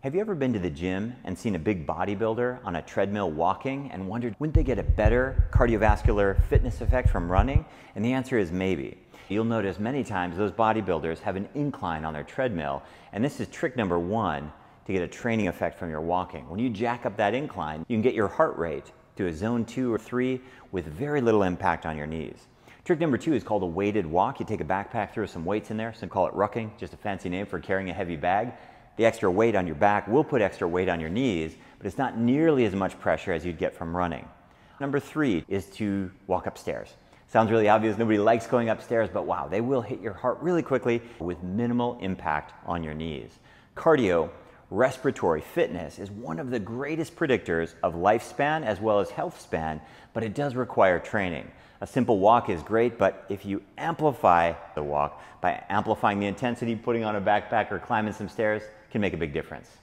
Have you ever been to the gym and seen a big bodybuilder on a treadmill walking and wondered, wouldn't they get a better cardiovascular fitness effect from running? And the answer is maybe. You'll notice many times those bodybuilders have an incline on their treadmill, and this is trick number one to get a training effect from your walking. When you jack up that incline, you can get your heart rate to a zone 2 or 3 with very little impact on your knees. Trick number two is called a weighted walk. You take a backpack, throw some weights in there, some call it rucking, just a fancy name for carrying a heavy bag. The extra weight on your back will put extra weight on your knees, but it's not nearly as much pressure as you'd get from running. Number three is to walk upstairs. Sounds really obvious, nobody likes going upstairs, but wow, they will hit your heart really quickly with minimal impact on your knees. Cardio, respiratory fitness is one of the greatest predictors of lifespan as well as health span, but it does require training. A simple walk is great, but if you amplify the walk by amplifying the intensity, putting on a backpack or climbing some stairs, can make a big difference.